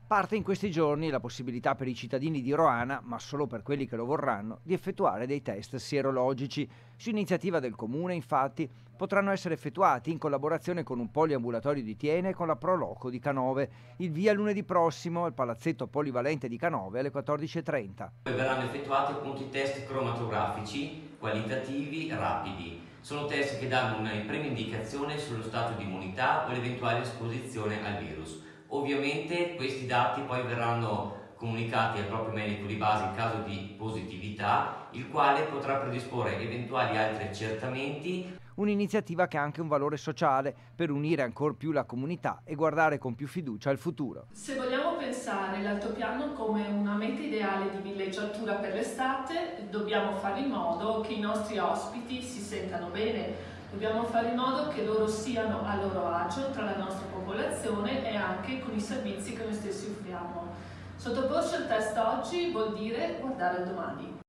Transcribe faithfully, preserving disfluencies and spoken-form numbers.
Parte in questi giorni la possibilità per i cittadini di Roana, ma solo per quelli che lo vorranno, di effettuare dei test sierologici. Su iniziativa del Comune, infatti, potranno essere effettuati in collaborazione con un poliambulatorio di Thiene e con la Proloco di Canove. Il via lunedì prossimo al Palazzetto Polivalente di Canove alle quattordici e trenta. Verranno effettuati appunto i test cromatografici qualitativi rapidi. Sono test che danno una prima indicazione sullo stato di immunità o l'eventuale esposizione al virus. Ovviamente questi dati poi verranno comunicati al proprio medico di base in caso di positività, il quale potrà predisporre eventuali altri accertamenti. Un'iniziativa che ha anche un valore sociale per unire ancor più la comunità e guardare con più fiducia al futuro. Se vogliamo pensare l'altopiano come una meta ideale di villeggiatura per l'estate, dobbiamo fare in modo che i nostri ospiti si sentano bene. Dobbiamo fare in modo che loro siano a loro agio tra la nostra popolazione e anche con i servizi che noi stessi offriamo. Sottoporci al test oggi vuol dire guardare al domani.